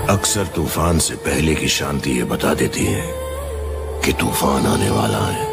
अक्सर तूफान से पहले की शांति ये बता देती है कि तूफान आने वाला है।